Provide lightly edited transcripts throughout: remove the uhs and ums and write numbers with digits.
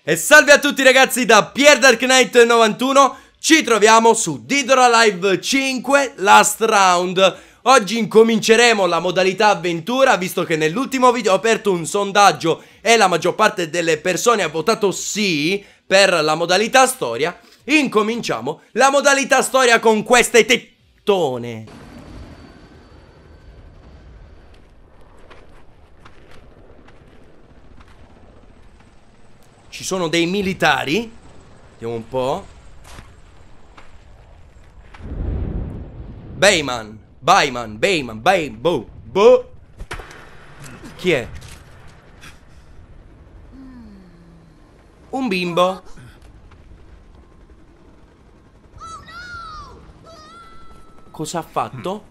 E salve a tutti ragazzi da PierDarkKnight91. Ci troviamo su Dead or Alive 5 Last Round. Oggi incominceremo la modalità avventura, visto che nell'ultimo video ho aperto un sondaggio e la maggior parte delle persone ha votato sì per la modalità storia. Incominciamo la modalità storia con queste tettone. Ci sono dei militari. Vediamo un po'. Bayman. Boh. Chi è? Un bimbo. Cosa ha fatto?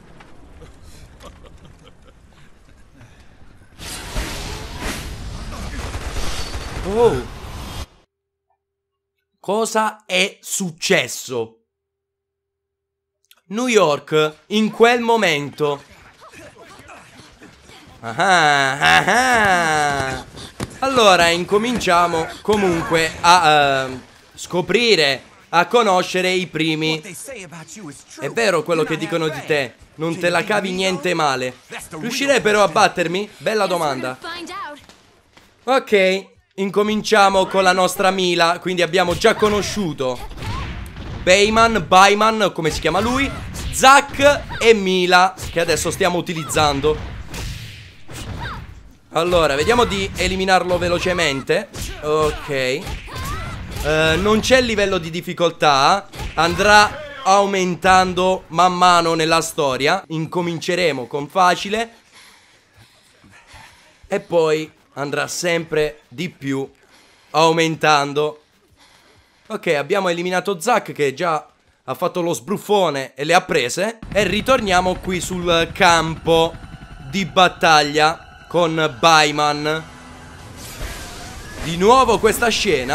Oh. Cosa è successo? New York, in quel momento. Allora, incominciamo comunque a scoprire, a conoscere i primi. È vero quello che dicono di te, non te la cavi niente male. Riuscirei però a battermi? Bella domanda. Ok, incominciamo con la nostra Mila. Quindi abbiamo già conosciuto Bayman, come si chiama lui, Zack e Mila, che adesso stiamo utilizzando. Allora, vediamo di eliminarlo velocemente. Ok. Non c'è livello di difficoltà. Andrà aumentando man mano nella storia. Incominceremo con facile e poi andrà sempre di più aumentando. Ok, abbiamo eliminato Zack, che già ha fatto lo sbruffone e le ha prese. E ritorniamo qui sul campo di battaglia con Bayman. Di nuovo questa scena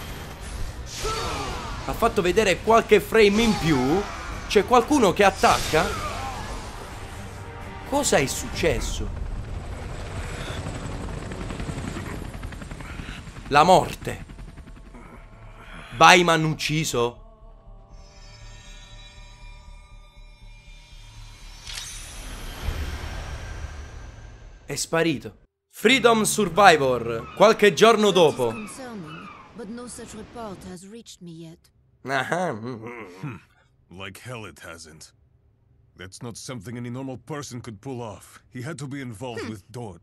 ha fatto vedere qualche frame in più. C'è qualcuno che attacca. Cosa è successo? La morte. Bayman ucciso. È sparito. Freedom Survivor. Qualche giorno dopo. Like hell it hasn't. That's not something any normal person could pull off. He had to be involved with Dawn.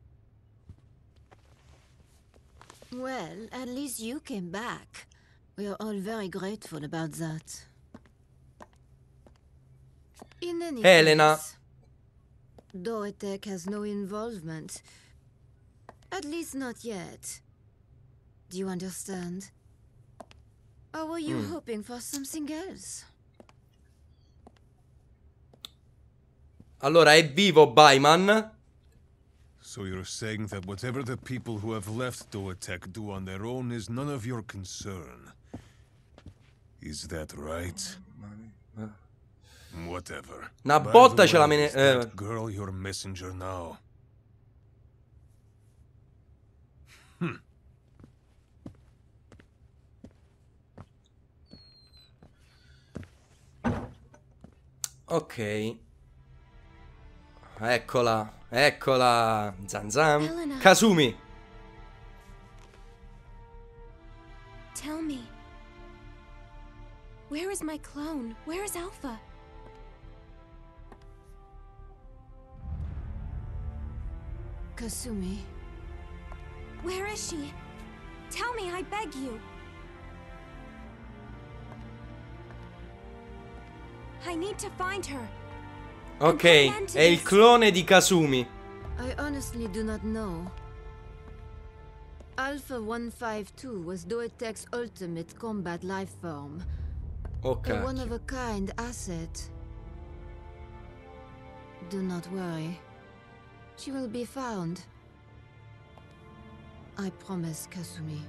Well, at least you came back. We are all very grateful about that. In any Elena. case, Doetek has no involvement. At least not yet. Do you understand? Or were you hoping for something else? Allora, è vivo Bayman. So you're saying that whatever the people who have left Doetek do on their own is none of your concern. Is that right? Whatever. Una By botta the ce la way, me is ne... that girl your messenger now? Ok. Eccola. Zanzan. Elena. Kasumi. Tell me. Where is my clone? Where is Alpha? Kasumi. Where is she? Tell me, I beg you. I need to find her. Ok, è il clone di Kasumi. I honestly do not know. Alpha 152 was Doetek's ultimate combat life form. Ok. A one-of-a-kind asset. Do not worry. She will be found. I promise, Kasumi.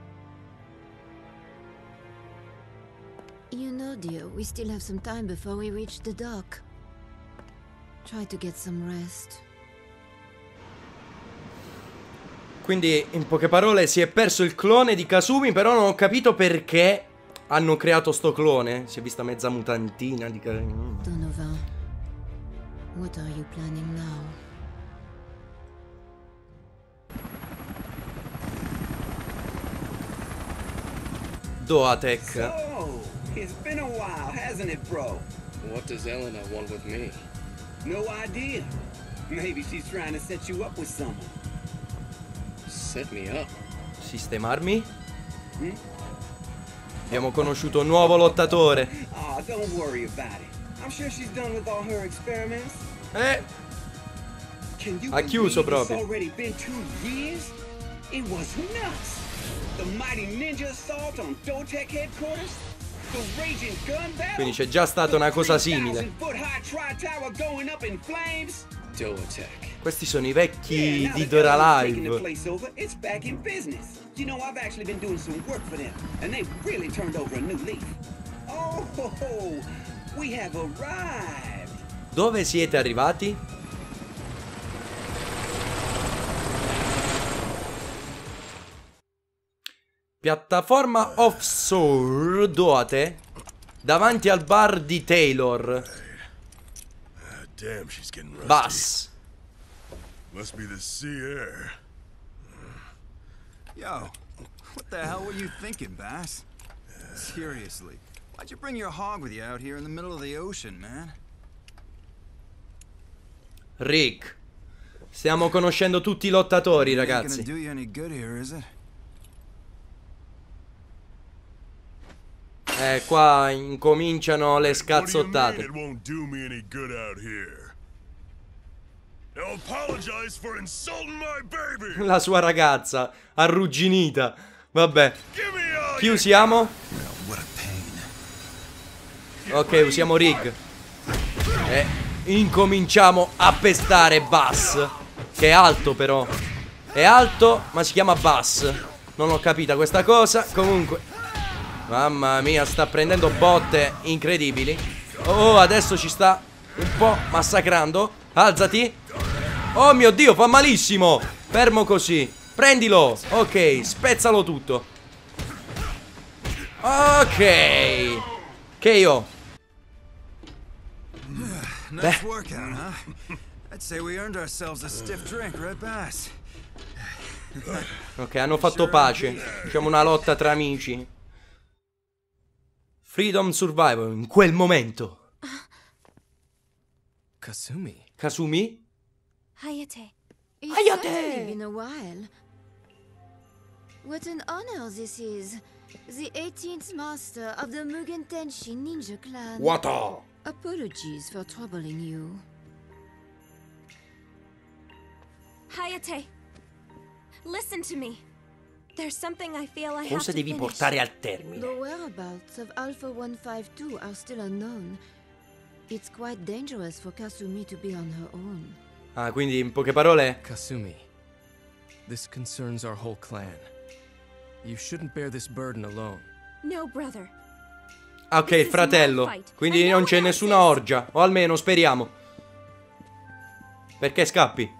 You know, dear, we still have some time before we reach the dock. Try to get some rest. Quindi, in poche parole, si è perso il clone di Kasumi, però non ho capito perché hanno creato sto clone. Si è vista mezza mutantina di Donovan, what are you planning now? Doatek. So, it's been a while, hasn't it, bro? What does Elena want with me? No idea. Maybe she's trying to set you up with someone. Set me up? Sistemarmi? Abbiamo conosciuto un nuovo lottatore. Oh, don't worry about it. I'm sure she's done with all her experiments. Can you Ha chiuso believe proprio. It's already been 2 years? It was nuts. The mighty ninja assault on Dotech headquarters. The raging gun battle. Quindi c'è già stata una cosa simile. 3,000-foot high tri-tower going up in flames. Doatech. Questi sono i Yeah, vecchi now di that Dora Ellen's taking the Live. place over, it's back in business. You know, I've actually been doing some work for them, and they've really turned over a new leaf. Oh, we have arrived. Dove siete arrivati? Piattaforma offshore Doate davanti al bar di Taylor. Damn, she's getting rusty. Bass. Must be the sea air. Yo, what the hell were you thinking, Bass? Seriously, why'd you bring your hog with you out here in the middle of the ocean, man? Rick. Stiamo conoscendo tutti i lottatori, Ain't gonna ragazzi. do you any good here, is it? Qua incominciano le What do you mean scazzottate. it won't do me any good out here? Now apologize for insulting my baby. La sua ragazza, arrugginita. Vabbè. Give me all Chi you usiamo? What a pain. Ok, usiamo Rig. E incominciamo a pestare Bass. Che è alto però. È alto, ma si chiama Bass. Non ho capita questa cosa. Comunque. Mamma mia, sta prendendo botte incredibili. Oh, adesso ci sta un po' massacrando. Alzati. Oh mio Dio, fa malissimo. Fermo così. Prendilo. Ok, spezzalo tutto. Ok. KO. Nice workout, huh? I'd say we earned ourselves a stiff drink, right, Bass? Ok, hanno fatto pace. Facciamo una lotta tra amici. Freedom Survival, in quel momento. Kasumi. Kasumi? Hayate. It's Hayate! certainly been a while. What an honor this is. The 18th master of the Mugen Tenshi ninja clan. Wata! Apologies for troubling you. Hayate. Listen to me. There's something I feel I have Cosa to devi finish. portare al termine? The whereabouts of Alpha 152 are still unknown. It's quite dangerous for Kasumi to be on her own. Ah, quindi in poche parole. Kasumi. This concerns our whole clan. You shouldn't bear this burden alone. No, brother. Ah, ok, il fratello. Quindi non c'è nessuna orgia. O almeno speriamo. Perché scappi?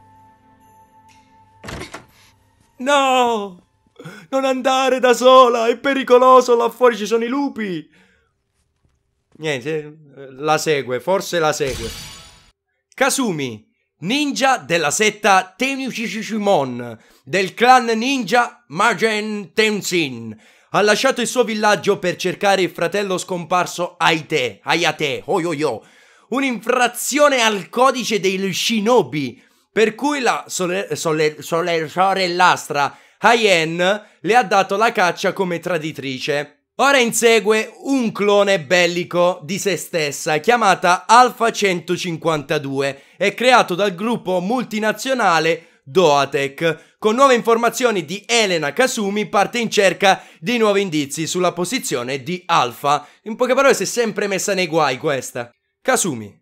No! Non andare da sola, è pericoloso, là fuori ci sono i lupi. Niente, la segue, forse la segue. Kasumi, ninja della setta Tenshishimon, del clan ninja Magen Tenshin, ha lasciato il suo villaggio per cercare il fratello scomparso Hayate, un'infrazione al codice dei shinobi, per cui la sorellastra Hayen le ha dato la caccia come traditrice. Ora insegue un clone bellico di se stessa, chiamata Alpha 152, e creato dal gruppo multinazionale Doatech. Con nuove informazioni di Elena, Kasumi parte in cerca di nuovi indizi sulla posizione di Alpha. In poche parole si è sempre messa nei guai questa. Kasumi.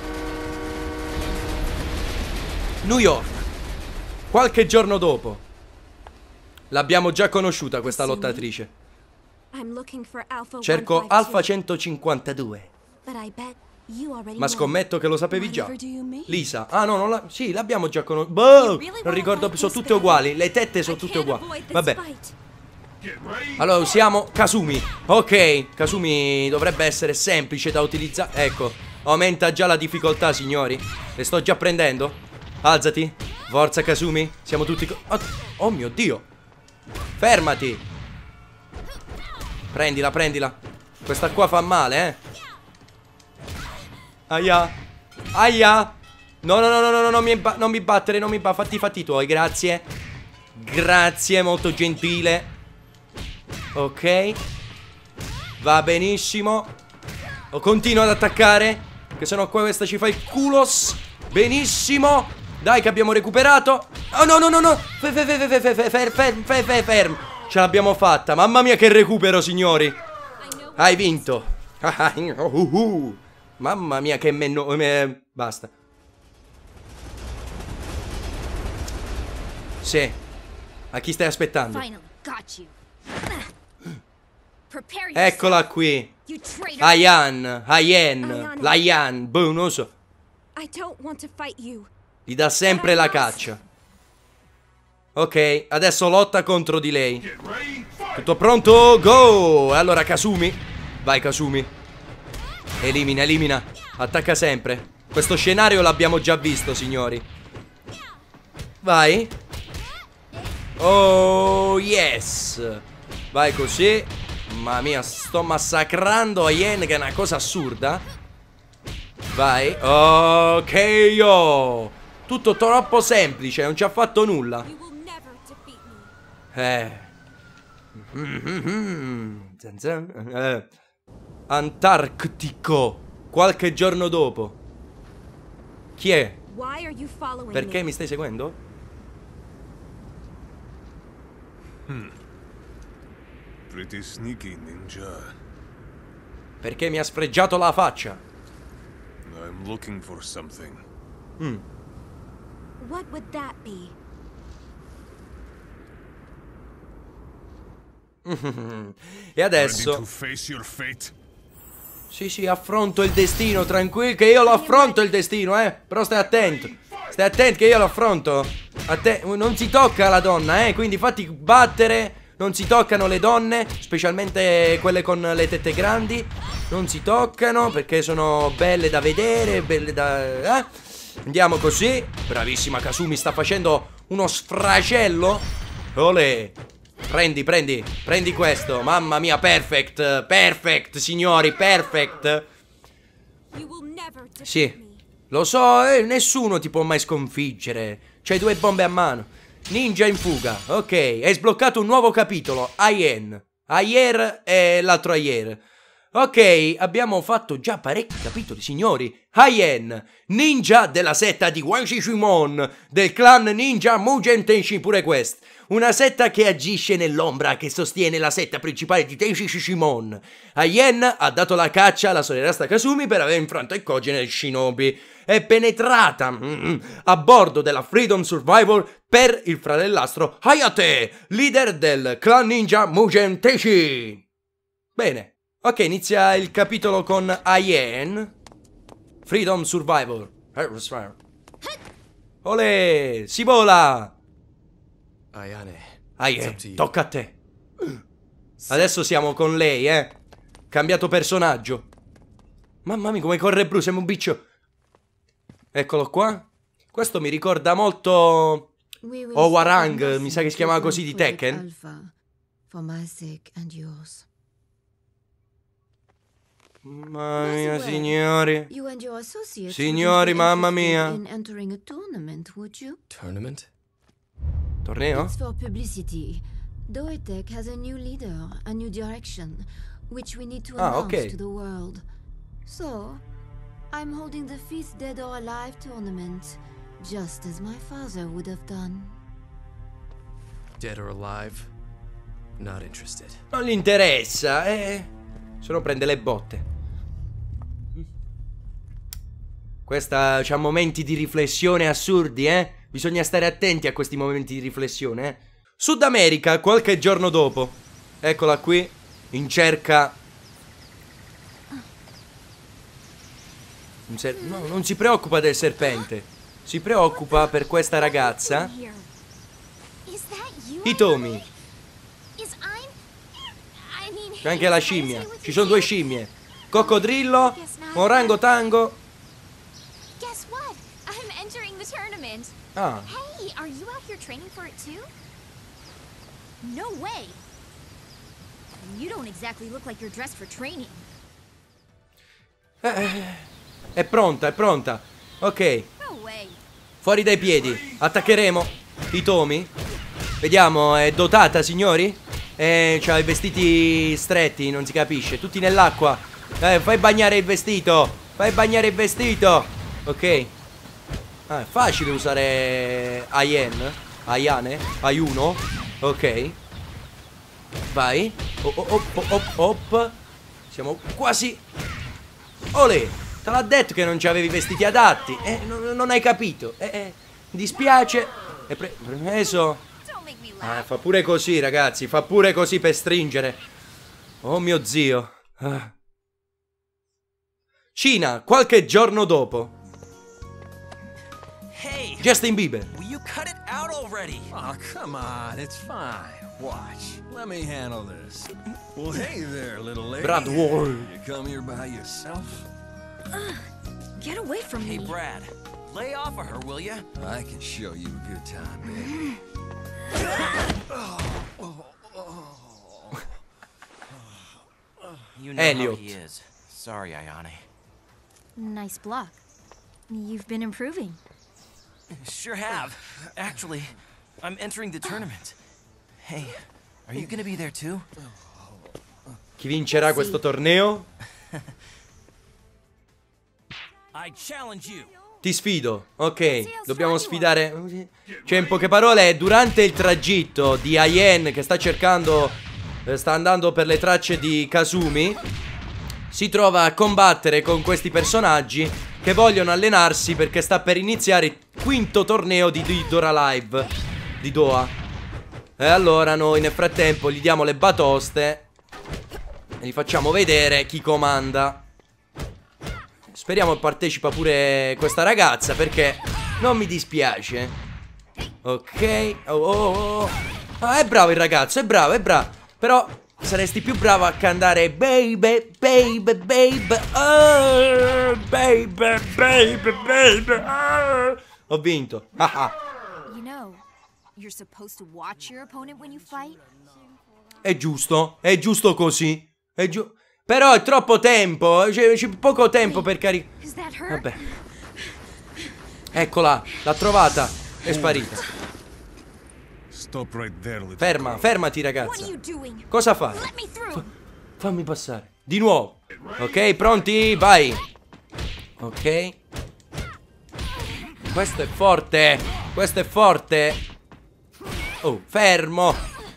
New York. Qualche giorno dopo. L'abbiamo già conosciuta questa lottatrice. I'm looking for Alpha Cerco 152, Alpha 152. But I bet Ma scommetto che lo sapevi già. Whatever do you mean? Lisa. Ah no, non la... Sì, l'abbiamo già conosciuto. Boh, non ricordo, sono tutte uguali. Le tette sono tutte uguali. Vabbè. Allora usiamo Kasumi. Ok, Kasumi dovrebbe essere semplice da utilizzare. Ecco, aumenta già la difficoltà, signori. Le sto già prendendo. Alzati. Forza Kasumi. Siamo tutti... Oh mio Dio. Fermati. Prendila, prendila. Questa qua fa male, eh. Aia. Aia. No, no, no, no, no, non mi battere, non mi battere. Fatti i fatti tuoi, grazie. Grazie, molto gentile. Ok. Va benissimo. Continuo ad attaccare, che sennò qua questa ci fa il culos. Benissimo. Dai che abbiamo recuperato. Oh no, no, no, no. Ferm. Ce l'abbiamo fatta. Mamma mia che recupero, signori. Hai vinto. Mamma mia che basta. Sì. A chi stai aspettando? Eccola qui. Ayan. Layan. Boh, non lo so. Gli dà sempre la caccia. Ok, adesso lotta contro di lei. Tutto pronto? Go! Allora Kasumi. Vai Kasumi. Elimina, elimina. Attacca sempre. Questo scenario l'abbiamo già visto, signori. Vai. Oh, yes. Vai così. Mamma mia, sto massacrando Ayen, che è una cosa assurda. Vai. Ok, yo. Tutto troppo semplice, non ci ha fatto nulla. Antarctico. Qualche giorno dopo. Chi è? Perché mi stai seguendo? Pretty sneaky, ninja. Perché mi ha sfregiato la faccia. I'm looking for something. What would that be? E adesso Ready to face your fate? sì, affronto il destino, tranquillo, che io lo affronto il destino, però stai attento. Stai attento che io lo affronto. Non si tocca la donna, quindi fatti battere. Non si toccano le donne, specialmente quelle con le tette grandi. Non si toccano perché sono belle da vedere, belle da... Andiamo così. Bravissima Kasumi, sta facendo uno sfracello. Olè. Prendi questo. Mamma mia, perfect, signori, perfect. Sì, lo so, nessuno ti può mai sconfiggere. C'hai 2 bombe a mano. Ninja in fuga. Ok, hai sbloccato un nuovo capitolo. Ayer e l'altro Ayer. Ok, abbiamo fatto già parecchi capitoli, signori. Ayen, ninja della setta di Wang Shishimon, del clan ninja Mugen Tenshin pure quest. Una setta che agisce nell'ombra, che sostiene la setta principale di Tenshin Shishimon. Ayen ha dato la caccia alla sorellasta Kasumi per aver infranto il cogene del shinobi. È penetrata a bordo della Freedom Survivor per il fratellastro Hayate, leader del clan ninja Mugen Tenshin. Bene. Ok, inizia il capitolo con Ayen. Freedom Survivor. Olè, si vola. Ayen, tocca a te. Adesso siamo con lei, Cambiato personaggio. Mamma mia, come corre blu, sembra un biccio. Eccolo qua. Questo mi ricorda molto Owarang, mi sa che si chiamava così di Tekken. Mamma mia, signori. Signori, mamma mia. Tournament? Torneo? It's for publicity. Doetek has a new leader, a new direction, which we need to announce to the world. So, I'm holding the 5th Dead or Alive tournament, just as my father would have done. Dead or alive? Not interested. Non gli interessa, se no prende le botte. Questa c'ha momenti di riflessione assurdi, Bisogna stare attenti a questi momenti di riflessione, Sud America, qualche giorno dopo. Eccola qui, in cerca No, non si preoccupa del serpente. Si preoccupa per questa ragazza. Hitomi. C'è anche la scimmia. Ci sono due scimmie. Coccodrillo, orangotango. Guess what? I'm entering the tournament. Ah. Hey, are you out here training for it too? No way. You don't exactly look like you're dressed for training. È pronta, è pronta. Ok. No way. Fuori dai piedi. Attaccheremo Hitomi. Vediamo, è dotata, signori? C'ha i vestiti stretti, non si capisce. Tutti nell'acqua. Fai bagnare il vestito. Fai bagnare il vestito. Ok. Ah, è facile usare Ayane. Ayuno. Ok. Vai. Op. Siamo quasi. Olè. Te l'ha detto che non c'avevi vestiti adatti. Non hai capito. Mi dispiace. È preso. Fa pure così, ragazzi. Fa pure così per stringere. Oh mio zio. Cina, qualche giorno dopo. Hey, Justin Bieber. will you cut it out already? Oh, come on, it's fine. Watch, let me handle this. Well, hey there, little lady. Brad Wall. You come here by yourself? Get away from Hey, me. Brad, lay off of her, will ya? I can show you a good time, baby. You know how Elliot. he is. Sorry, Ayane. Nice block. You've been improving. Sure have. Actually, I'm entering the tournament. Hey, are you gonna be there too? Chi vincerà questo torneo? I challenge you. Ti sfido. Ok, dobbiamo sfidare. Cioè, in poche parole, durante il tragitto di Ayen che sta cercando, sta andando per le tracce di Kasumi, si trova a combattere con questi personaggi che vogliono allenarsi perché sta per iniziare il quinto torneo di Didora Live di Doha. E allora noi nel frattempo gli diamo le batoste e gli facciamo vedere chi comanda. Speriamo che partecipa pure questa ragazza, perché non mi dispiace. Ok. Ah, è bravo il ragazzo, è bravo, è bravo. Però saresti più bravo a cantare baby, baby, baby, oh, baby, baby, baby, oh. Ho vinto. You know, you're supposed to watch your opponent when you fight. È giusto così. Però è troppo tempo, c'è poco tempo per caricare. Is that her? Vabbè. Eccola, l'ha trovata. È sparita. Stop right there, little Ferma, girl. fermati What ragazza. are you doing? Cosa fai? Let me through. Fammi passare. Di nuovo. Ok, pronti? Vai. Ok. Questo è forte. Questo è forte. Oh, fermo.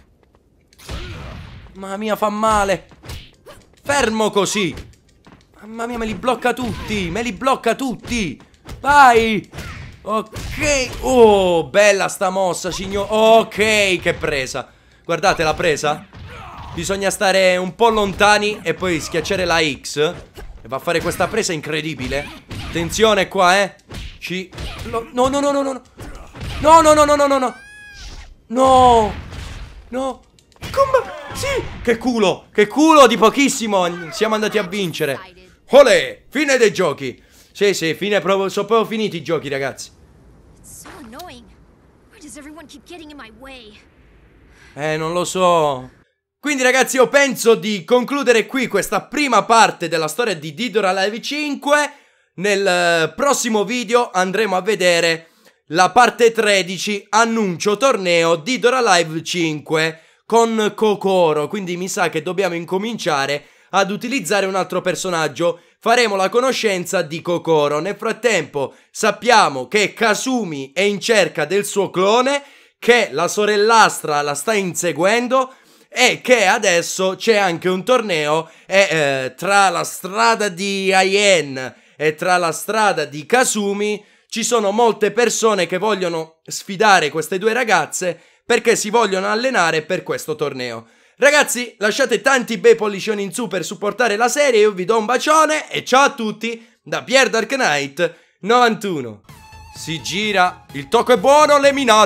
Mamma mia, fa male. Fermo così. Mamma mia, me li blocca tutti. Me li blocca tutti. Vai. Ok. Oh, bella sta mossa, signor. Ok, che presa. Guardate la presa. Bisogna stare un po' lontani e poi schiacciare la X. E va a fare questa presa incredibile. Attenzione qua, No, no, no, no, no, no. No, no, no, no, no, no, no. No. No. Come? Sì. Che culo di pochissimo. Siamo andati a vincere. Olè. Fine dei giochi. Sì, fine proprio. Sono proprio finiti i giochi, ragazzi. It's so annoying. Why does everyone keep getting in my way? Non lo so. Quindi ragazzi, io penso di concludere qui questa prima parte della storia di Didora Live 5. Nel prossimo video andremo a vedere la parte 13, annuncio torneo Didora Live 5 con Kokoro. Quindi mi sa che dobbiamo incominciare ad utilizzare un altro personaggio. Faremo la conoscenza di Kokoro. Nel frattempo sappiamo che Kasumi è in cerca del suo clone, che la sorellastra la sta inseguendo e che adesso c'è anche un torneo e tra la strada di Ayen e tra la strada di Kasumi ci sono molte persone che vogliono sfidare queste due ragazze perché si vogliono allenare per questo torneo. Ragazzi, lasciate tanti bei pollicioni in su per supportare la serie, io vi do un bacione e ciao a tutti, da Pier Dark Knight 91. Si gira, il tocco è buono, Lemina,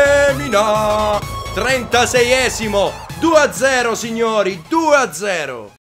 36esimo, 2-0 signori, 2-0.